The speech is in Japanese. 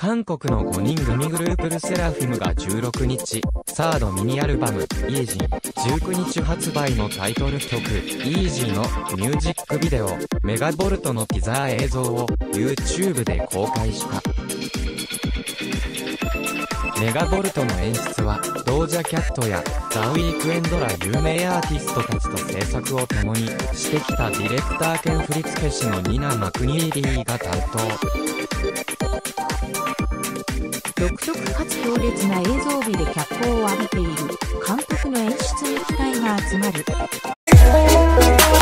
韓国の5人組グループルセラフィムが16日、サードミニアルバム、イージー、19日発売のタイトル曲、イージーのミュージックビデオ、メガボルトのティザー映像を YouTube で公開した。メガボルトの演出は、ドージャキャットやザ・ウィークエンドら有名アーティストたちと制作を共にしてきたディレクター兼振付師のニナ・マクニーリーが担当。 独特かつ強烈な映像美で脚光を浴びている監督の演出に期待が集まる。